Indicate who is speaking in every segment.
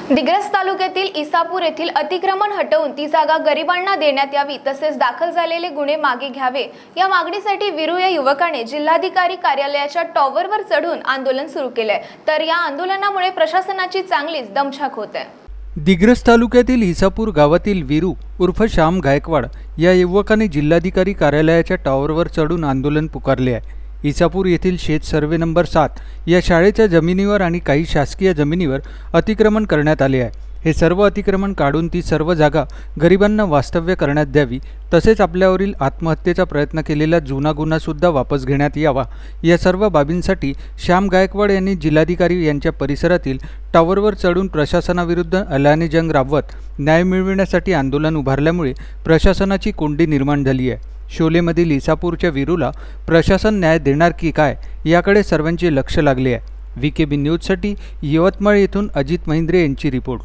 Speaker 1: दिग्रस तालुक्यातील इसापूर येथील अतिक्रमण हटवून ती जागा गरिबांना देण्यात यावी तसेच दाखल झालेले गुन्हे मागे घ्यावे या मागणीसाठी वीरू या युवकाने जिल्हाधिकारी कार्यालयाच्या टॉवरवर चढून आंदोलन सुरू केले। तर या आंदोलनामुळे प्रशासनाची चांगलीच दमछाक होत आहे।
Speaker 2: दिग्रस तालुक्यातील इसापूर गावातील वीरू उर्फ श्याम गायकवाड या युवकाने जिल्हाधिकारी कार्यालयाच्या टॉवरवर चढून आंदोलन पुकारले आहे। इसापूर येथील शेत सर्वे नंबर 7 या शाळेच्या जमिनीवर आणि काही शासकीय जमिनीवर अतिक्रमण करण्यात आले आहे। हे सर्व अतिक्रमण काढून ती सर्व जागा गरिबांना वास्तव्य करण्यात द्यावी तसेच आपल्यावरील आत्महत्येचा प्रयत्न केलेला जुना गुन्हा सुद्धा वापस घेण्यात यावा। या सर्व बाबींसाठी श्याम गायकवाड यांनी जिल्हाधिकारी यांच्या परिसरातील टॉवरवर चढून प्रशासनाविरुद्ध अलानी जंग राबवत न्याय मिळविण्यासाठी आंदोलन उभारल्यामुळे प्रशासनाची कोंडी निर्माण झाली आहे। शोलेमधील इसापूरच्या वीरूला प्रशासन न्याय देणार की काय याकडे सर्वांचे लक्ष लागले आहे। VKB न्यूजसाठी यवतमाळ येथून अजित महिंद्रे यांची रिपोर्ट।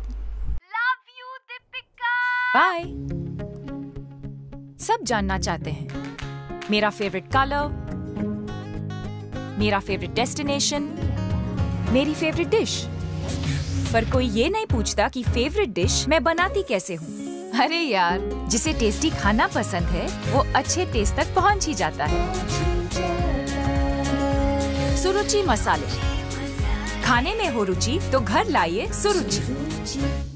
Speaker 3: बाय। सब जानना चाहते हैं मेरा फेवरेट कलर, मेरा फेवरेट डेस्टिनेशन, मेरी फेवरेट डिश, पर कोई ये नहीं पूछता कि फेवरेट डिश मैं बनाती कैसे हूँ। अरे यार, जिसे टेस्टी खाना पसंद है वो अच्छे टेस्ट तक पहुँच ही जाता है। सुरुचि मसाले, खाने में हो रुचि तो घर लाइए सुरुचि।